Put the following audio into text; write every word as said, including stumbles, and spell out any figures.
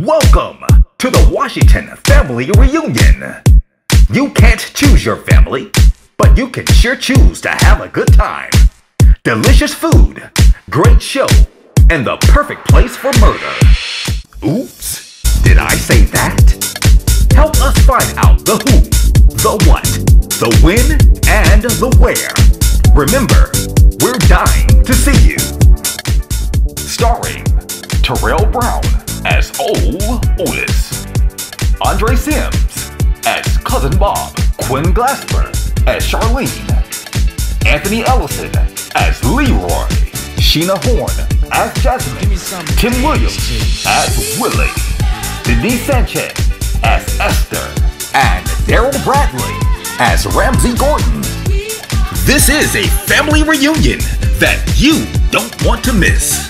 Welcome to the Washington Family Reunion. You can't choose your family, but you can sure choose to have a good time. Delicious food, great show, and the perfect place for murder. Oops, did I say that? Help us find out the who, the what, the when, and the where. Remember, we're dying to see you. Starring Terrell Brown as Ole Otis, Andre Sims as Cousin Bob, Quinn Glasper as Charlene, Anthony Ellison as Leroy, Sheena Horn as Jasmine, Tim Williams as Willie, Denise Sanchez as Esther, and Daryl Bradley as Ramsey Gordon. This is a family reunion that you don't want to miss.